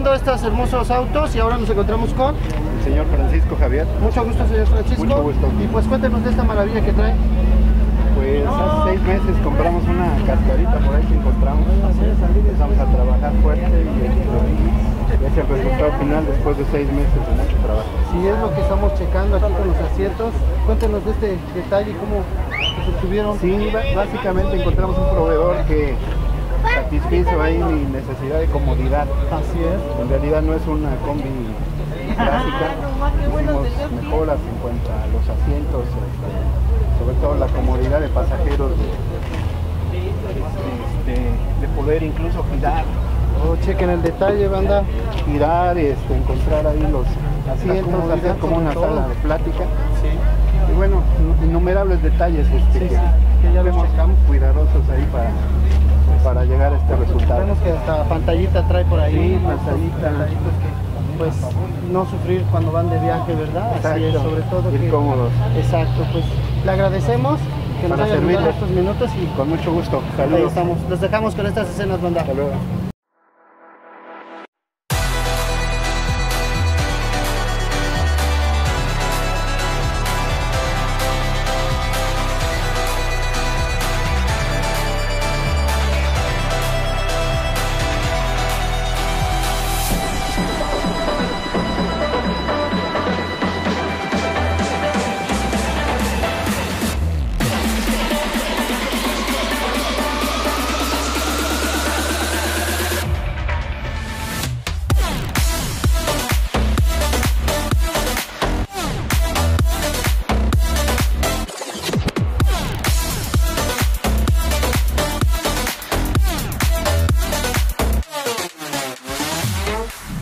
viendo estos hermosos autos y ahora nos encontramos con el señor Francisco Javier. Mucho gusto, señor Francisco. Mucho gusto. Y pues cuéntenos de esta maravilla que trae. Pues hace 6 meses compramos una cascarita por ahí que encontramos. Empezamos a trabajar fuerte y ese es el resultado final después de 6 meses de mucho trabajo. Si es lo que estamos checando aquí con los asientos, cuéntenos de este detalle, cómo se obtuvieron. Sí, básicamente encontramos un proveedor que satisfizo ahí mi necesidad de comodidad. Así es. En realidad no es una combi clásica, hicimos mejoras en cuanto a los asientos, sobre todo la comodidad de pasajeros, de poder incluso girar. Oh, chequen el detalle, banda. Girar, encontrar ahí los asientos, hacer como una sala de plática. Sí. Y bueno, innumerables detalles que ya vemos cuidadosos ahí para llegar a este resultado. Vemos que hasta pantallita trae por ahí. Sí, pantallita. Pues no sufrir cuando van de viaje, ¿verdad? Exacto. Así es, sobre todo ir cómodos. Exacto, pues le agradecemos que nos haya brindado estos minutos y con mucho gusto. Saludos. Ahí estamos. Los dejamos con estas escenas, banda. Hasta luego.